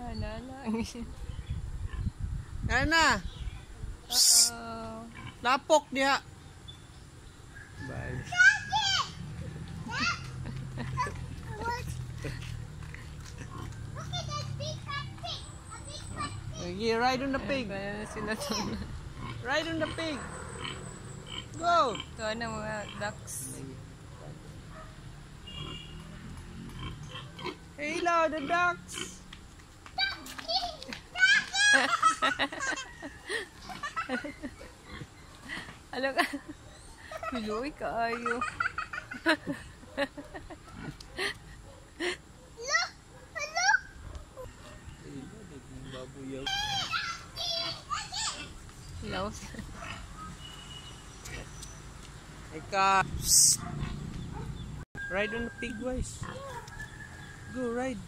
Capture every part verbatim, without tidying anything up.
Wala lang. Ano na? Uh-oh. Lapok niya. Bye. Okay, ride on the pig. Ride on the pig. Go. Ito na mga ducks. Hello, the ducks. Alam ka. Piluwi ka ayo. Hello. Eka. Ride on the pig, guys. Go ride.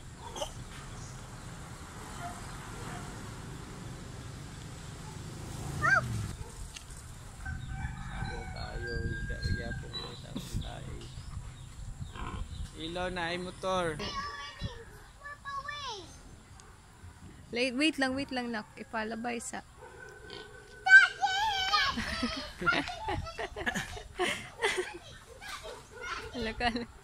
Ilaw na ay motor. Wait, wait lang, wait lang nak. Ipalabay sa. Hala ka.